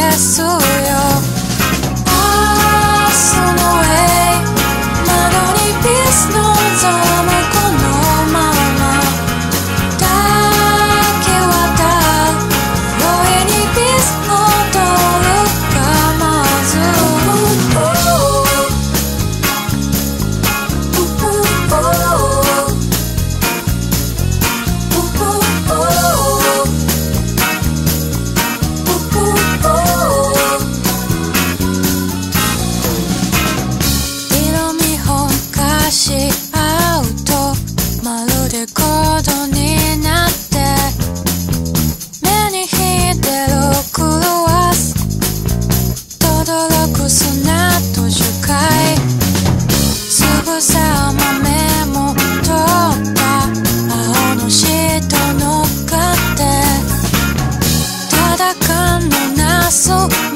ですよ。明日の上窓にピース望むこのままだけはだ容易にピース戻るかまず色見本貸し合うとまるでコードになって目に引いてる狂わす轟く砂と樹海つぶさまメモ取った青のシート乗っかってただ感のなす